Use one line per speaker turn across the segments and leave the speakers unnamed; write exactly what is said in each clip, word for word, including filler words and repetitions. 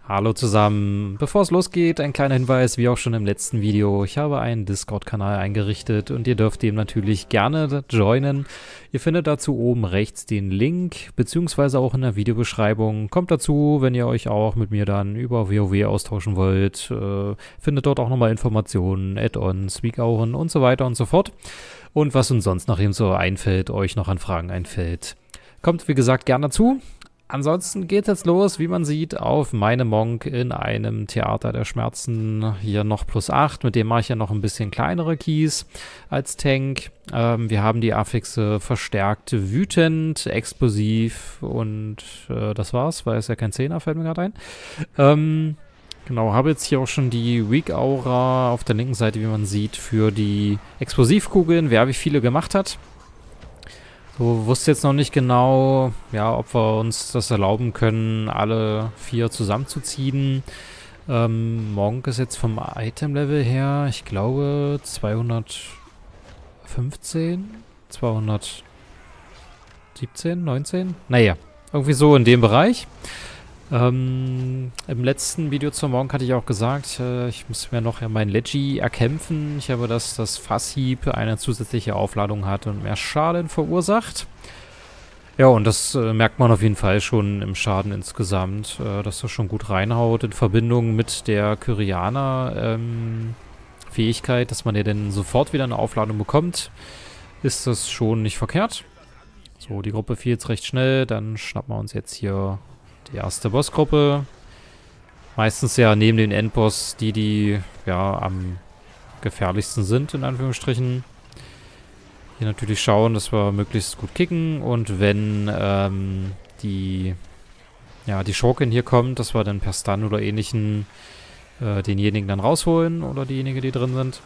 Hallo zusammen. Bevor es losgeht, ein kleiner Hinweis, wie auch schon im letzten Video. Ich habe einen Discord-Kanal eingerichtet und ihr dürft dem natürlich gerne joinen. Ihr findet dazu oben rechts den Link, beziehungsweise auch in der Videobeschreibung. Kommt dazu, wenn ihr euch auch mit mir dann über WoW austauschen wollt. Äh, findet dort auch nochmal Informationen, Add-ons, Weekauren und so weiter und so fort. Und was uns sonst noch eben so einfällt, euch noch an Fragen einfällt. Kommt, wie gesagt, gerne dazu. Ansonsten geht es jetzt los, wie man sieht, auf meine Monk in einem Theater der Schmerzen. Hier noch plus acht, mit dem mache ich ja noch ein bisschen kleinere Keys als Tank. Ähm, wir haben die Affixe verstärkt, wütend, explosiv und äh, das war's, weil es ja kein Zehner, fällt mir gerade ein. Ähm, genau, habe jetzt hier auch schon die Weak Aura auf der linken Seite, wie man sieht, für die Explosivkugeln, wer wie viele gemacht hat. So, wusste jetzt noch nicht genau, ja, ob wir uns das erlauben können, alle vier zusammenzuziehen. Ähm, Monk ist jetzt vom Item-Level her, ich glaube, zweihundertfünfzehn, zweihundertsiebzehn, neunzehn? Naja, irgendwie so in dem Bereich. Ähm, im letzten Video zur Monk hatte ich auch gesagt, äh, ich muss mir noch ja mein Leggy erkämpfen. Ich habe, dass das Fasshieb eine zusätzliche Aufladung hat und mehr Schaden verursacht. Ja, und das äh, merkt man auf jeden Fall schon im Schaden insgesamt, äh, dass das schon gut reinhaut in Verbindung mit der Kyrianer-Fähigkeit, ähm, dass man ja dann sofort wieder eine Aufladung bekommt, ist das schon nicht verkehrt. So, die Gruppe fiel jetzt recht schnell, dann schnappen wir uns jetzt hier die erste Bossgruppe. Meistens ja neben den Endboss die, die ja am gefährlichsten sind, in Anführungsstrichen. Hier natürlich schauen, dass wir möglichst gut kicken und wenn ähm, die ja die Schurkin hier kommt, dass wir dann per Stun oder ähnlichen äh, denjenigen dann rausholen oder diejenigen, die drin sind.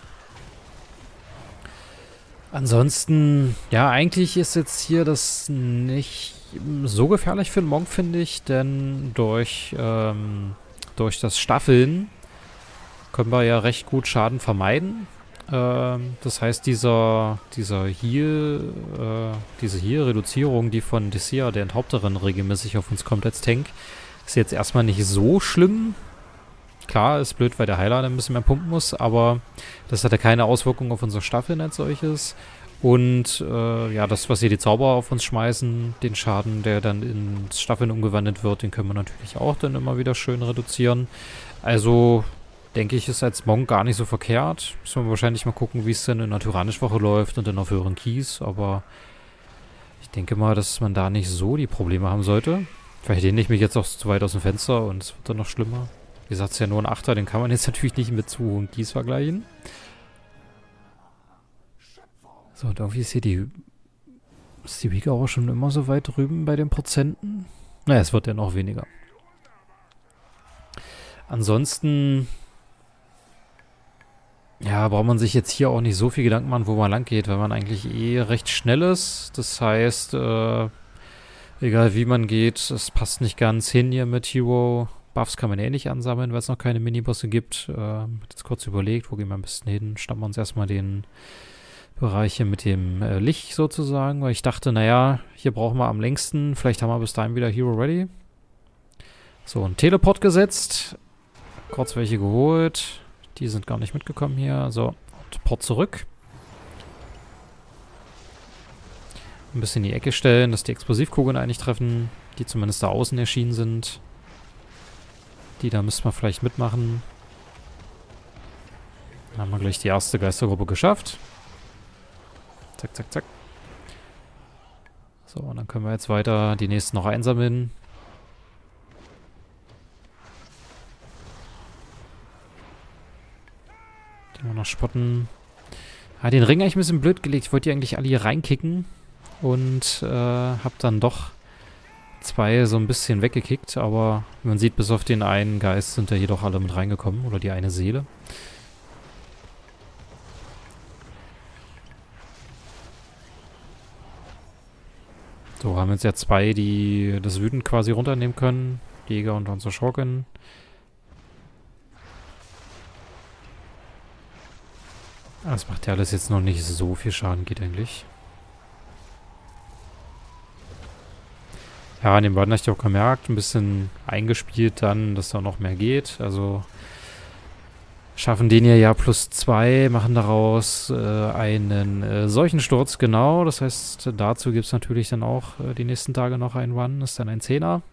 Ansonsten, ja, eigentlich ist jetzt hier das nicht so gefährlich für den Monk, finde ich, denn durch, ähm, durch das Staffeln können wir ja recht gut Schaden vermeiden. Ähm, das heißt, dieser, dieser Heal, äh, diese Heal-Reduzierung, die von Desea, der Enthaupterin, regelmäßig auf uns kommt als Tank, ist jetzt erstmal nicht so schlimm. Klar, ist blöd, weil der Heiler dann ein bisschen mehr pumpen muss, aber das hat ja keine Auswirkung auf unsere Staffeln als solches. Und äh, ja, das, was hier die Zauberer auf uns schmeißen, den Schaden, der dann in Staffeln umgewandelt wird, den können wir natürlich auch dann immer wieder schön reduzieren. Also denke ich, ist als Monk gar nicht so verkehrt. Müssen wir wahrscheinlich mal gucken, wie es denn in der Tyrannisch-Woche läuft und dann auf höheren Keys. Aber ich denke mal, dass man da nicht so die Probleme haben sollte. Vielleicht lehne ich mich jetzt auch zu weit aus dem Fenster und es wird dann noch schlimmer. Wie gesagt, es ist ja nur ein Achter, den kann man jetzt natürlich nicht mit zu hohen Keys vergleichen. So, und irgendwie ist hier die... Ist die Weak auch schon immer so weit drüben bei den Prozenten? Naja, es wird ja noch weniger. Ansonsten... Ja, braucht man sich jetzt hier auch nicht so viel Gedanken machen, wo man lang geht, weil man eigentlich eh recht schnell ist. Das heißt, äh, egal wie man geht, es passt nicht ganz hin hier mit Hero. Buffs kann man eh nicht ansammeln, weil es noch keine Minibosse gibt. Äh, jetzt kurz überlegt, wo gehen wir am besten hin? Schnappen wir uns erstmal den Bereich hier mit dem äh, Licht sozusagen, weil ich dachte, naja, hier brauchen wir am längsten. Vielleicht haben wir bis dahin wieder Hero ready. So, ein Teleport gesetzt. Kurz welche geholt. Die sind gar nicht mitgekommen hier. So, Port zurück. Ein bisschen in die Ecke stellen, dass die Explosivkugeln eigentlich treffen, die zumindest da außen erschienen sind. Die da müssten wir vielleicht mitmachen. Dann haben wir gleich die erste Geistergruppe geschafft. Zack, zack, zack. So, und dann können wir jetzt weiter die nächsten noch einsammeln. Die wir noch spotten. Ah, den Ring habe ich ein bisschen blöd gelegt. Ich wollte die eigentlich alle hier reinkicken. Und äh, habe dann doch zwei so ein bisschen weggekickt. Aber wie man sieht, bis auf den einen Geist sind da jedoch alle mit reingekommen. Oder die eine Seele. So, haben jetzt ja zwei, die das Wütend quasi runternehmen können. Jäger und unsere Schurken. Das macht ja alles jetzt noch nicht so viel Schaden, geht eigentlich. Ja, an dem Run habe ich auch gemerkt, ein bisschen eingespielt dann, dass da noch mehr geht. Also schaffen den hier ja plus zwei, machen daraus äh, einen äh, Seuchensturz, genau. Das heißt, dazu gibt es natürlich dann auch äh, die nächsten Tage noch einen Run. Das ist dann ein Zehner.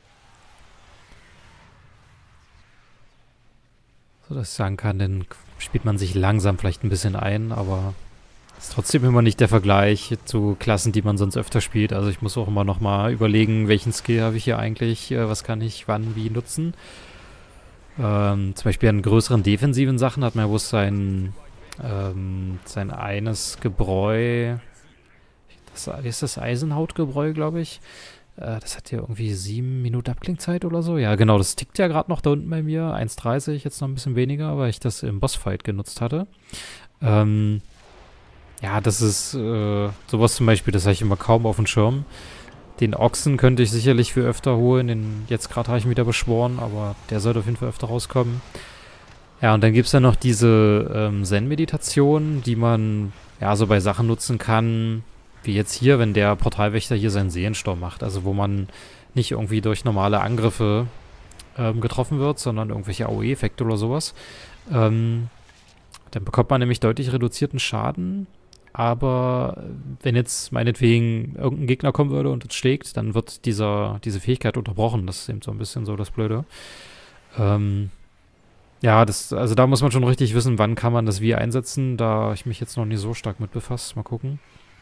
So dass ich sagen kann, dann spielt man sich langsam vielleicht ein bisschen ein, aber ist trotzdem immer nicht der Vergleich zu Klassen, die man sonst öfter spielt. Also ich muss auch immer noch mal überlegen, welchen Skill habe ich hier eigentlich, äh, was kann ich wann wie nutzen. Ähm, zum Beispiel an größeren defensiven Sachen hat man ja wohl sein, ähm, sein eines Gebräu, das ist das Eisenhautgebräu, glaube ich. Äh, das hat ja irgendwie sieben Minuten Abklingzeit oder so. Ja, genau, das tickt ja gerade noch da unten bei mir. eins dreißig, jetzt noch ein bisschen weniger, weil ich das im Bossfight genutzt hatte. Ähm, ja, das ist äh, sowas zum Beispiel, das habe ich immer kaum auf dem Schirm. Den Ochsen könnte ich sicherlich für öfter holen. Den jetzt gerade habe ich ihn wieder beschworen, aber der sollte auf jeden Fall öfter rauskommen. Ja, und dann gibt es dann noch diese ähm, Zen-Meditation, die man ja so bei Sachen nutzen kann, wie jetzt hier, wenn der Portalwächter hier seinen Seelensturm macht. Also wo man nicht irgendwie durch normale Angriffe ähm, getroffen wird, sondern irgendwelche A O E-Effekte oder sowas. Ähm, dann bekommt man nämlich deutlich reduzierten Schaden. Aber wenn jetzt meinetwegen irgendein Gegner kommen würde und es schlägt, dann wird dieser, diese Fähigkeit unterbrochen. Das ist eben so ein bisschen so das Blöde. Ähm, ja, das, also da muss man schon richtig wissen, wann kann man das wie einsetzen. Da ich mich jetzt noch nicht so stark mit befasst. Mal gucken.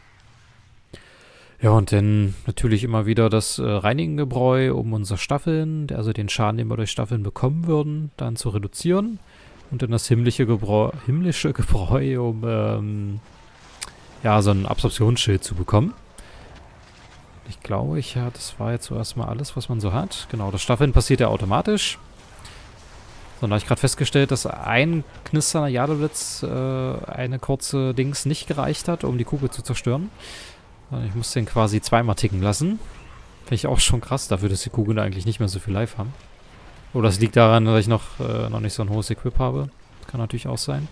Ja, und dann natürlich immer wieder das äh, reinigende Gebräu, um unsere Staffeln, also den Schaden, den wir durch Staffeln bekommen würden, dann zu reduzieren. Und dann das himmlische Gebräu, himmlische Gebräu, um ähm, ja, so ein Absorptionsschild zu bekommen. Ich glaube, ich ja, das war jetzt so erstmal alles, was man so hat. Genau, das Staffeln passiert ja automatisch. So, da habe ich gerade festgestellt, dass ein knisternder Jadeblitz äh, eine kurze Dings nicht gereicht hat, um die Kugel zu zerstören. Ich muss den quasi zweimal ticken lassen. Finde ich auch schon krass dafür, dass die Kugeln eigentlich nicht mehr so viel Life haben. Oder es liegt daran, dass ich noch, äh, noch nicht so ein hohes Equip habe. Kann natürlich auch sein.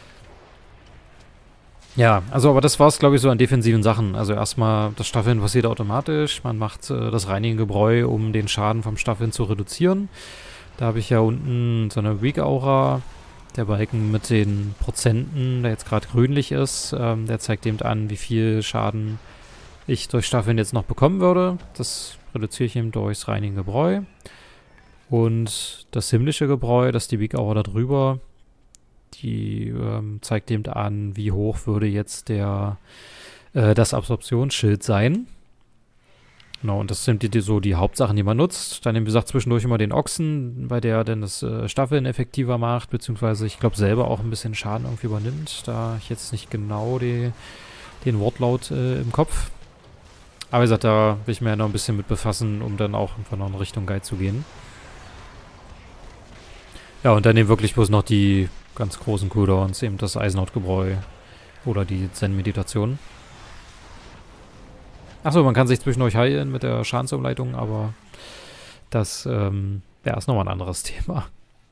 Ja, also aber das war es, glaube ich, so an defensiven Sachen. Also erstmal, das Staffeln passiert automatisch. Man macht äh, das reinigende Gebräu, um den Schaden vom Staffeln zu reduzieren. Da habe ich ja unten so eine Weak Aura. Der Balken mit den Prozenten, der jetzt gerade grünlich ist, ähm, der zeigt eben an, wie viel Schaden ich durch Staffeln jetzt noch bekommen würde. Das reduziere ich eben durchs reinigende Gebräu. Und das himmlische Gebräu, das ist die Weak Aura da drüber, die ähm, zeigt eben an, wie hoch würde jetzt der äh, das Absorptionsschild sein. Genau, und das sind die, die, so die Hauptsachen, die man nutzt. Dann, wie gesagt, zwischendurch immer den Ochsen, bei der dann das äh, Staffeln effektiver macht, beziehungsweise ich glaube selber auch ein bisschen Schaden irgendwie übernimmt, da ich jetzt nicht genau die, den Wortlaut äh, im Kopf. Aber wie gesagt, da will ich mir ja noch ein bisschen mit befassen, um dann auch einfach noch in Richtung Guide zu gehen. Ja, und dann eben wirklich bloß noch die ganz großen Cooldowns, eben das Eisenhautgebräu oder die Zen-Meditation. Achso, man kann sich zwischendurch heilen mit der Schadensumleitung, aber das ähm, ja, ist nochmal ein anderes Thema.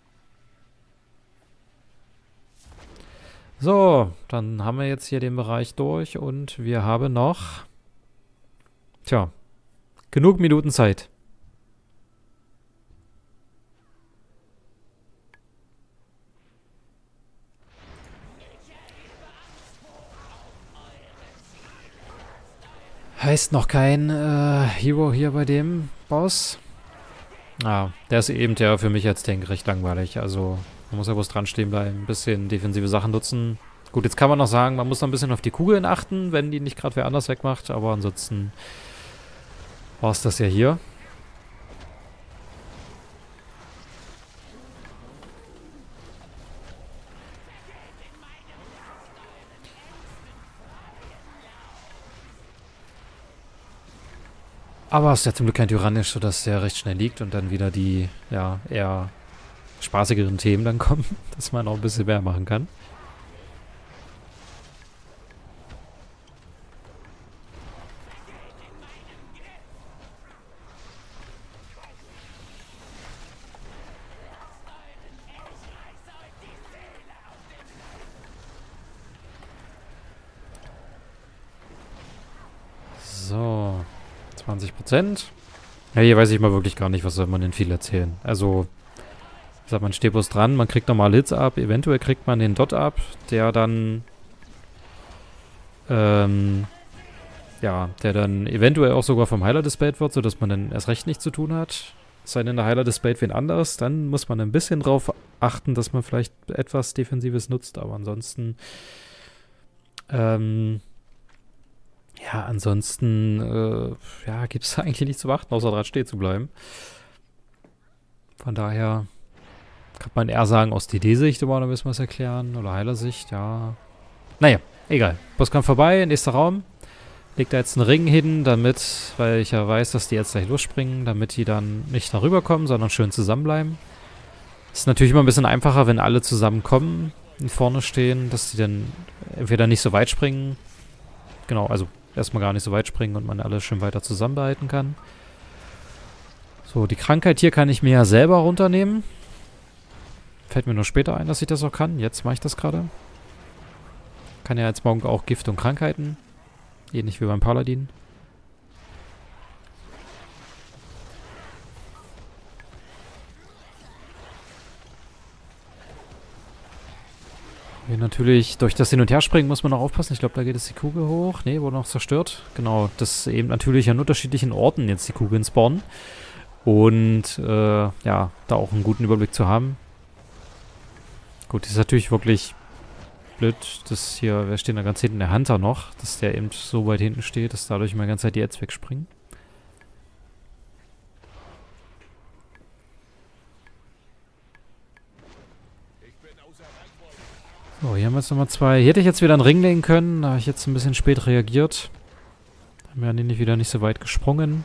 So, dann haben wir jetzt hier den Bereich durch und wir haben noch, tja, genug Minuten Zeit. Heißt noch kein äh, Hero hier bei dem Boss. Ah, der ist eben ja für mich als Tank recht langweilig. Also man muss ja bloß dran stehen bleiben, ein bisschen defensive Sachen nutzen. Gut, jetzt kann man noch sagen, man muss noch ein bisschen auf die Kugeln achten, wenn die nicht gerade wer anders wegmacht. Aber ansonsten war es das ja hier. Aber es ist ja zum Glück kein Tyrannisch, sodass der recht schnell liegt und dann wieder die, ja, eher spaßigeren Themen dann kommen, dass man auch ein bisschen mehr machen kann. So, zwanzig Prozent. Ja, hier weiß ich mal wirklich gar nicht, was soll man denn viel erzählen. Also, ich sag, man steht bloß dran, man kriegt nochmal Hits ab, eventuell kriegt man den Dot ab, der dann, ähm, ja, der dann eventuell auch sogar vom Heiler dispelled wird, sodass man dann erst recht nichts zu tun hat. Es sei denn, der Heiler dispelled wen anders, dann muss man ein bisschen drauf achten, dass man vielleicht etwas Defensives nutzt, aber ansonsten, ähm, ja, ansonsten, äh, ja, gibt es eigentlich nichts zu beachten, außer dran stehen zu bleiben. Von daher kann man eher sagen, aus D D-Sicht immer noch ein bisschen was erklären, oder Heiler-Sicht, ja. Naja, egal. Bosskampf vorbei, nächster Raum. Legt da jetzt einen Ring hin, damit, weil ich ja weiß, dass die jetzt gleich losspringen, damit die dann nicht darüber kommen, sondern schön zusammenbleiben. Ist natürlich immer ein bisschen einfacher, wenn alle zusammenkommen und vorne stehen, dass die dann entweder nicht so weit springen, genau, also erstmal gar nicht so weit springen und man alle schön weiter zusammenbehalten kann. So, die Krankheit hier kann ich mir ja selber runternehmen. Fällt mir nur später ein, dass ich das auch kann. Jetzt mache ich das gerade. Kann ja jetzt morgen auch Gift und Krankheiten. Ähnlich wie beim Paladin. Hier natürlich, durch das Hin- und Herspringen muss man noch aufpassen. Ich glaube, da geht jetzt die Kugel hoch. Ne, wurde noch zerstört. Genau, das eben natürlich an unterschiedlichen Orten jetzt die Kugeln spawnen. Und, äh, ja, da auch einen guten Überblick zu haben. Gut, ist natürlich wirklich blöd, dass hier, wer steht da ganz hinten? Der Hunter noch, dass der eben so weit hinten steht, dass dadurch mal die ganze Zeit die Ads wegspringen. So, hier haben wir jetzt nochmal zwei. Hier hätte ich jetzt wieder einen Ring legen können, da habe ich jetzt ein bisschen spät reagiert. Haben wir nicht wieder nicht so weit gesprungen.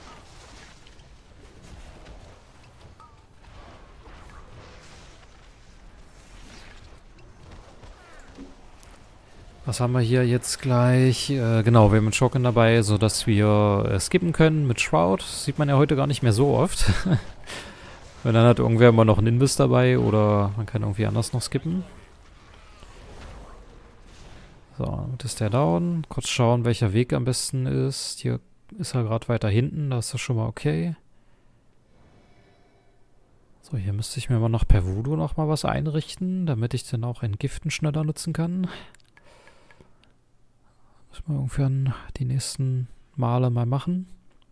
Was haben wir hier jetzt gleich? Äh, genau, wir haben einen Schocken dabei, sodass wir äh, skippen können mit Shroud. Das sieht man ja heute gar nicht mehr so oft. Und dann hat irgendwer immer noch einen Invis dabei oder man kann irgendwie anders noch skippen. So, damit ist der down. Kurz schauen, welcher Weg am besten ist. Hier ist er gerade weiter hinten, da ist das schon mal okay. So, hier müsste ich mir mal noch per Voodoo noch mal was einrichten, damit ich dann auch Entgiften schneller nutzen kann. Müssen wir irgendwann die nächsten Male mal machen.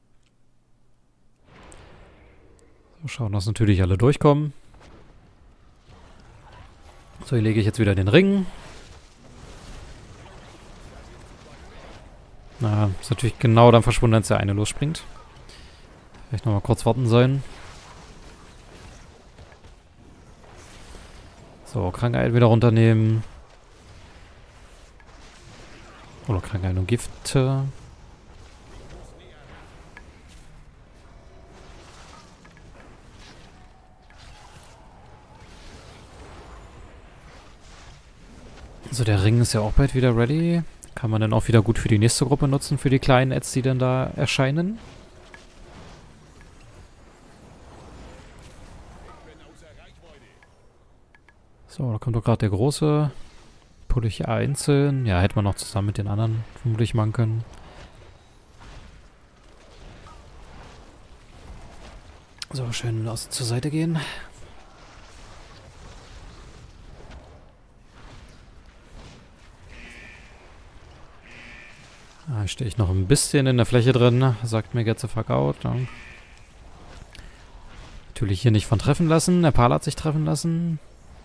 So, schauen, dass natürlich alle durchkommen. So, hier lege ich jetzt wieder den Ring. Na, ist natürlich genau dann verschwunden, als der eine losspringt. Vielleicht nochmal kurz warten sollen. So, Krankheit wieder runternehmen. Oder Krankheit und Gifte. So, der Ring ist ja auch bald wieder ready. Kann man dann auch wieder gut für die nächste Gruppe nutzen, für die kleinen Ads, die dann da erscheinen. So, da kommt doch gerade der große. Pull ich einzeln. Ja, hätte man noch zusammen mit den anderen vermutlich machen können. So, schön aus zur Seite gehen. Da stehe ich noch ein bisschen in der Fläche drin, sagt mir get the fuck out. Ja. Natürlich hier nicht von treffen lassen. Der Pala hat sich treffen lassen.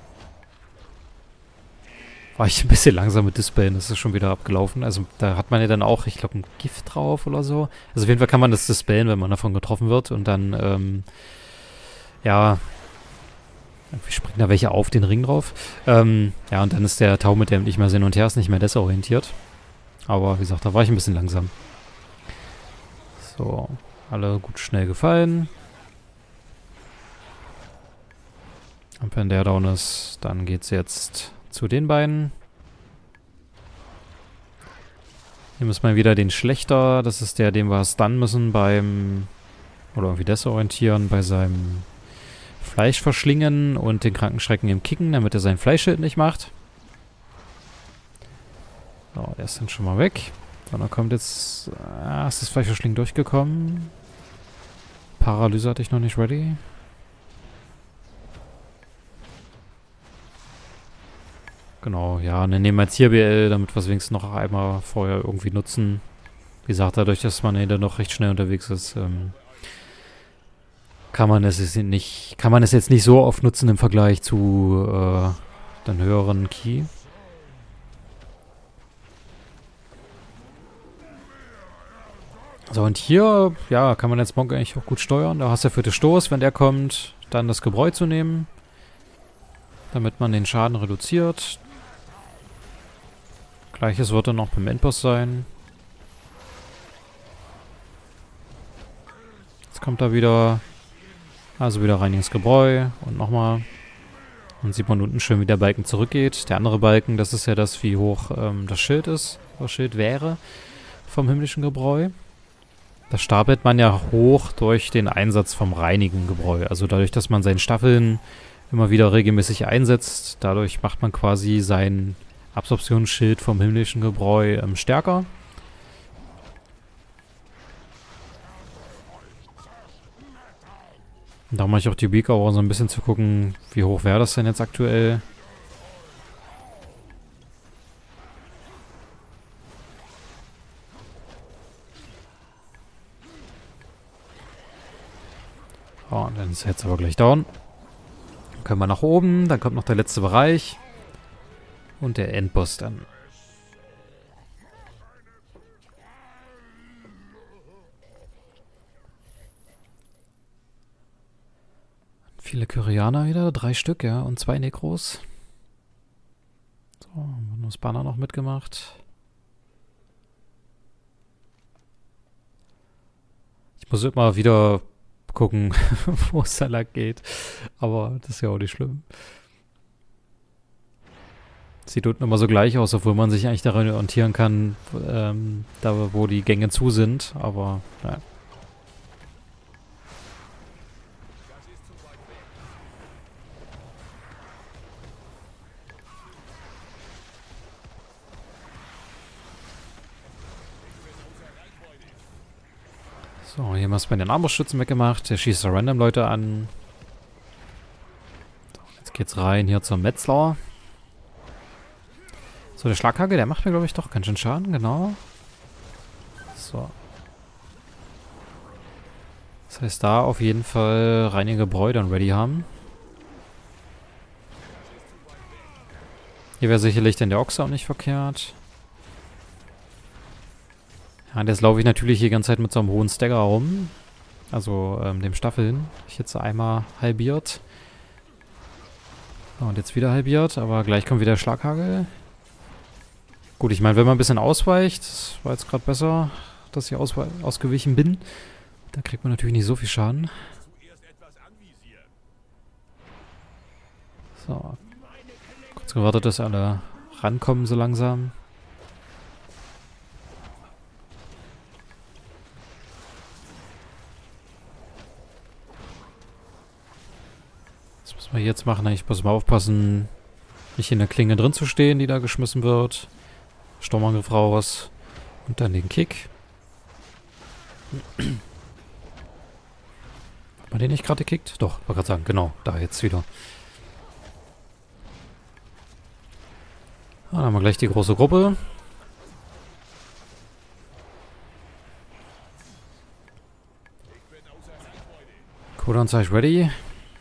War ich ein bisschen langsam mit Dispellen, das ist schon wieder abgelaufen. Also da hat man ja dann auch, ich glaube, ein Gift drauf oder so. Also auf jeden Fall kann man das dispellen, wenn man davon getroffen wird. Und dann, ähm, ja, irgendwie springen da welche auf den Ring drauf. Ähm, ja, und dann ist der Tau mit dem nicht mehr hin und her, ist nicht mehr desorientiert. Aber wie gesagt, da war ich ein bisschen langsam. So, alle gut schnell gefallen. Und wenn der down ist, dann geht's jetzt zu den beiden. Hier müssen wir wieder den Schlechter, das ist der, den wir stunnen müssen beim, oder irgendwie desorientieren, bei seinem Fleisch verschlingen und den Krankenschrecken im Kicken, damit er sein Fleischschild nicht macht. So, der ist dann schon mal weg. Und dann kommt jetzt, ah, ist das Fleischverschlingen durchgekommen? Paralyse hatte ich noch nicht ready. Genau, ja, und dann nehmen wir jetzt hier B L, damit wir es wenigstens noch einmal vorher irgendwie nutzen. Wie gesagt, dadurch, dass man hier noch recht schnell unterwegs ist, ähm, kann man es nicht, kann man es jetzt nicht so oft nutzen im Vergleich zu äh, den höheren Key. So, und hier, ja, kann man jetzt Monk eigentlich auch gut steuern. Da hast du für den Stoß, wenn der kommt, dann das Gebräu zu nehmen, damit man den Schaden reduziert. Gleiches wird dann noch beim Endboss sein. Jetzt kommt da wieder, also wieder rein ins Gebräu und nochmal. Dann sieht man unten schön, wie der Balken zurückgeht. Der andere Balken, das ist ja das, wie hoch ähm, das Schild ist, das Schild wäre vom himmlischen Gebräu. Das stapelt man ja hoch durch den Einsatz vom reinigen Gebräu. Also dadurch, dass man seinen Staffeln immer wieder regelmäßig einsetzt, dadurch macht man quasi sein Absorptionsschild vom himmlischen Gebräu ähm, stärker. Und da mache ich auch die Beaker auch so ein bisschen zu gucken, wie hoch wäre das denn jetzt aktuell. Oh, und dann ist er jetzt aber gleich down. Dann können wir nach oben, dann kommt noch der letzte Bereich. Und der Endboss dann. Viele Kyrianer wieder, drei Stück, ja, und zwei Nekros. So, haben wir das Banner noch mitgemacht. Ich muss immer wieder gucken, wo es da lang geht. Aber das ist ja auch nicht schlimm. Sieht unten immer so gleich aus, obwohl man sich eigentlich daran orientieren kann, ähm, da wo die Gänge zu sind. Aber, naja. So, hier haben wir es bei den Armbrustschützen weggemacht. Der schießt da random Leute an. So, jetzt geht's rein hier zum Metzler. So, der Schlaghagel, der macht mir, glaube ich, doch ganz schön Schaden, genau. So. Das heißt, da auf jeden Fall reinige Gebräu dann ready haben. Hier wäre sicherlich dann der Ochse auch nicht verkehrt. Ja, und jetzt laufe ich natürlich die ganze Zeit mit so einem hohen Stagger rum. Also ähm, dem Staffeln. Ich jetzt einmal halbiert. Und jetzt wieder halbiert, aber gleich kommt wieder Schlaghagel. Gut, ich meine, wenn man ein bisschen ausweicht, das war jetzt gerade besser, dass ich ausgewichen bin. Da kriegt man natürlich nicht so viel Schaden. So. Kurz gewartet, dass alle rankommen so langsam. Was müssen wir jetzt machen? Ich muss mal aufpassen, nicht in der Klinge drin zu stehen, die da geschmissen wird. Sturmangriff raus. Und dann den Kick. Hat man den nicht gerade gekickt? Doch, wollte gerade sagen, genau. Da jetzt wieder. Ah, dann haben wir gleich die große Gruppe. Cooldown zeigt ready.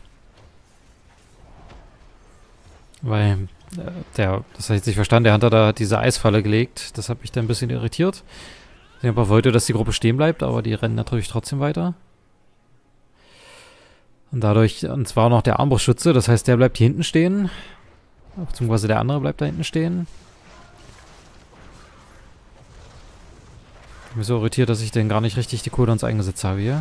Weil äh, der, das heißt, ich verstanden, der Hunter da hat diese Eisfalle gelegt. Das hat mich dann ein bisschen irritiert. Ich aber wollte, dass die Gruppe stehen bleibt, aber die rennen natürlich trotzdem weiter. Und dadurch, und zwar noch der Armbrustschütze, das heißt, der bleibt hier hinten stehen. Beziehungsweise der andere bleibt da hinten stehen. Ich bin so irritiert, dass ich denn gar nicht richtig die Cooldowns eingesetzt habe hier.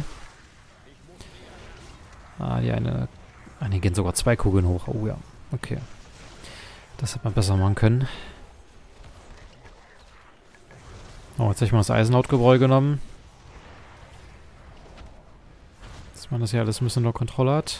Ah, die eine... Ah, die gehen sogar zwei Kugeln hoch. Oh ja, okay. Das hätte man besser machen können. Oh, jetzt habe ich mal das Eisenhautgebräu genommen. Dass man das hier alles ein bisschen unter Kontrolle hat.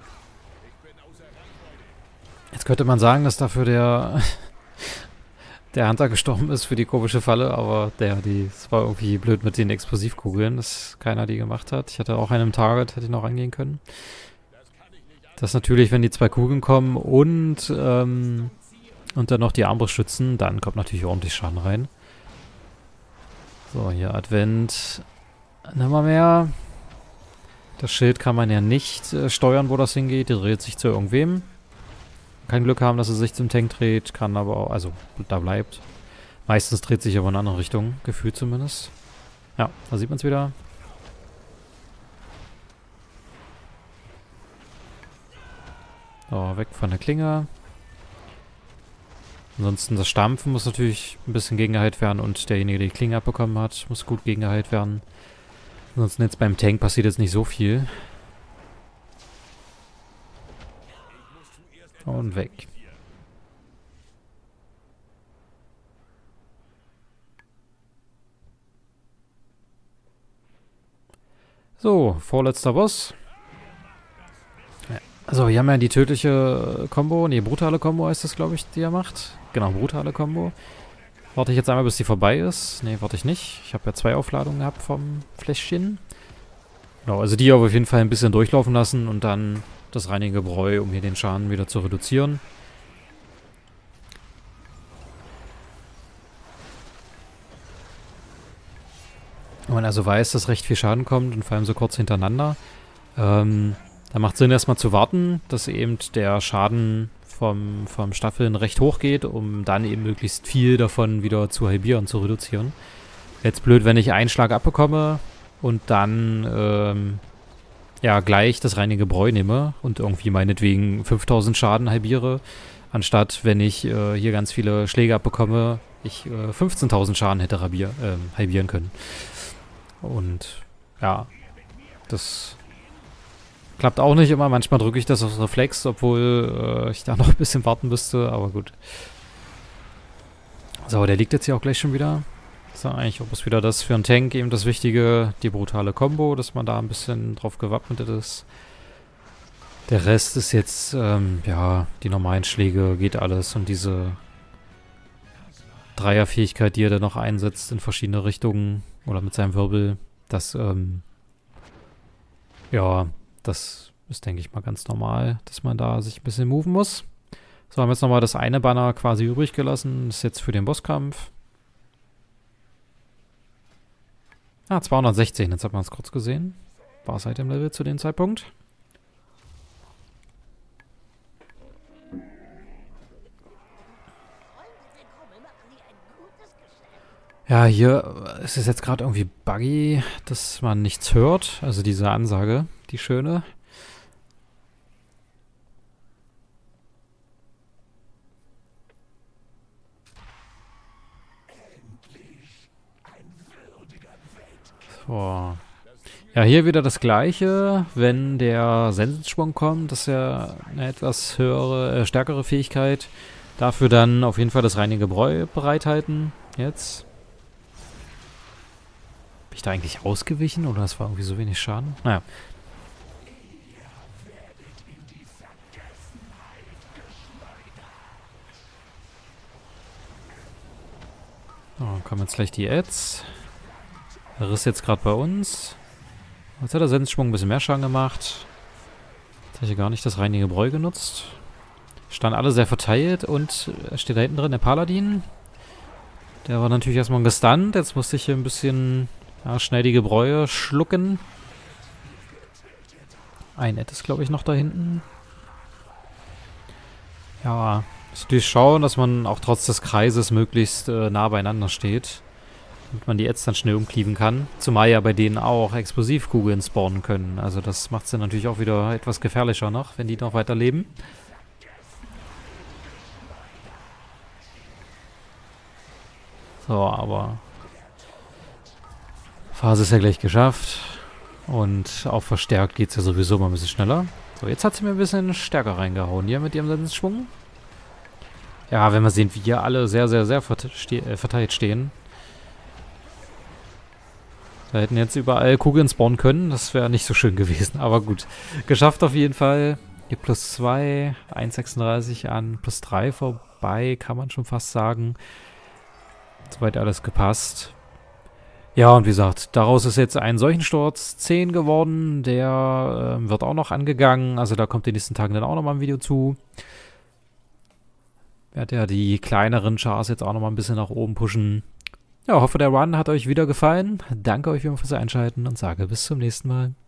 Jetzt könnte man sagen, dass dafür der der Hunter gestorben ist für die komische Falle, aber der, die, es war irgendwie blöd mit den Explosivkugeln, dass keiner die gemacht hat. Ich hatte auch einen im Target, hätte ich noch angehen können. Das natürlich, wenn die zwei Kugeln kommen und, ähm, und dann noch die Armbrust schützen, dann kommt natürlich ordentlich Schaden rein. So, hier Advent. Nimmer mehr. Das Schild kann man ja nicht äh, steuern, wo das hingeht. Die dreht sich zu irgendwem. Kein Glück haben, dass es sich zum Tank dreht, kann aber auch, also da bleibt. Meistens dreht sich aber in eine andere Richtung, gefühlt zumindest. Ja, da sieht man es wieder. So, weg von der Klinge. Ansonsten das Stampfen muss natürlich ein bisschen gegengeheilt werden und derjenige, der die Klinge abbekommen hat, muss gut gegengeheilt werden. Ansonsten jetzt beim Tank passiert jetzt nicht so viel. Und weg. So, vorletzter Boss. Ja. Also, hier haben wir die tödliche Combo, nee, brutale Combo heißt das, glaube ich, die er macht. Genau, brutale Combo. Warte ich jetzt einmal, bis die vorbei ist. Nee, warte ich nicht. Ich habe ja zwei Aufladungen gehabt vom Fläschchen. Genau, also die auf jeden Fall ein bisschen durchlaufen lassen und dann das reinige Bräu, um hier den Schaden wieder zu reduzieren. Wenn man also weiß, dass recht viel Schaden kommt und vor allem so kurz hintereinander, ähm, da macht es Sinn, erstmal zu warten, dass eben der Schaden vom, vom Staffeln recht hoch geht, um dann eben möglichst viel davon wieder zu halbieren, zu reduzieren. Jetzt blöd, wenn ich einen Schlag abbekomme und dann ähm, ja gleich das reinige Bräu nehme und irgendwie meinetwegen fünftausend Schaden halbiere, anstatt wenn ich äh, hier ganz viele Schläge abbekomme, ich äh, fünfzehntausend Schaden hätte rabier, äh, halbieren können. Und ja, das klappt auch nicht immer. Manchmal drücke ich das auf Reflex, obwohl äh, ich da noch ein bisschen warten müsste, aber gut. So, der liegt jetzt hier auch gleich schon wieder. Das ist eigentlich auch wieder das für einen Tank eben das Wichtige, die brutale Combo, dass man da ein bisschen drauf gewappnet ist. Der Rest ist jetzt, ähm, ja, die normalen Schläge, geht alles und diese Dreierfähigkeit, die er dann noch einsetzt in verschiedene Richtungen oder mit seinem Wirbel, das, ähm, ja, das ist, denke ich mal, ganz normal, dass man da sich ein bisschen moven muss. So, haben wir jetzt nochmal das eine Banner quasi übrig gelassen. Das ist jetzt für den Bosskampf. Ah, zweihundertsechzehn, jetzt hat man es kurz gesehen. War es halt im Level zu dem Zeitpunkt. Ja, hier ist es jetzt gerade irgendwie buggy, dass man nichts hört. Also diese Ansage, die schöne. So. Ja, hier wieder das Gleiche. Wenn der Sensenschwung kommt, das ist ja eine etwas höhere, äh, stärkere Fähigkeit. Dafür dann auf jeden Fall das reinige Bräu bereithalten. Jetzt. Bin ich da eigentlich ausgewichen oder es war irgendwie so wenig Schaden? Naja. So, dann kommen jetzt gleich die Ads. Der Riss jetzt gerade bei uns. Jetzt hat der Sensenschwung ein bisschen mehr Schaden gemacht. Jetzt habe ich gar nicht das reinige Bräu genutzt. Standen alle sehr verteilt und steht da hinten drin der Paladin. Der war natürlich erstmal gestunt. Jetzt musste ich hier ein bisschen ja, schneidige Bräue schlucken. Ein Ad ist, glaube ich, noch da hinten. Ja, muss natürlich schauen, dass man auch trotz des Kreises möglichst äh, nah beieinander steht. Und man die Ads dann schnell umcleaven kann. Zumal ja bei denen auch Explosivkugeln spawnen können. Also das macht es dann natürlich auch wieder etwas gefährlicher noch, wenn die noch weiter leben. So, aber Phase ist ja gleich geschafft. Und auch verstärkt geht es ja sowieso mal ein bisschen schneller. So, jetzt hat sie mir ein bisschen stärker reingehauen hier mit ihrem Sensenschwung. Ja, wenn wir sehen, wie hier alle sehr, sehr, sehr verte ste äh, verteilt stehen. Da hätten jetzt überall Kugeln spawnen können. Das wäre nicht so schön gewesen. Aber gut. Geschafft auf jeden Fall. Hier plus zwei, eins Komma sechsunddreißig an plus drei vorbei, kann man schon fast sagen. Soweit alles gepasst. Ja, und wie gesagt, daraus ist jetzt ein Seuchensturz zehn geworden. Der äh, wird auch noch angegangen. Also da kommt in den nächsten Tagen dann auch nochmal ein Video zu. Ich werde ja die kleineren Chars jetzt auch nochmal ein bisschen nach oben pushen. Ja, hoffe der Run hat euch wieder gefallen. Danke euch fürs Einschalten und sage bis zum nächsten Mal.